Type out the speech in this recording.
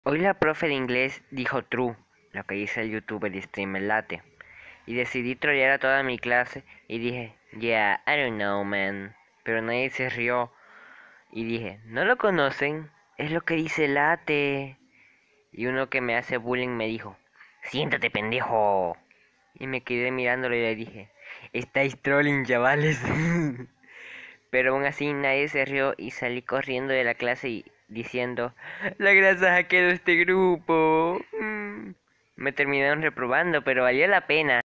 Hoy la profe de inglés dijo true, lo que dice el youtuber y streamer Late, y decidí trollear a toda mi clase y dije, yeah, I don't know man, pero nadie se rió y dije, ¿no lo conocen? Es lo que dice Late. Y uno que me hace bullying me dijo, siéntate pendejo. Y me quedé mirándolo y le dije, estáis trolling chavales. Pero aún así nadie se rió y salí corriendo de la clase y diciendo, la grasa hackeó este grupo. Me terminaron reprobando, pero valió la pena.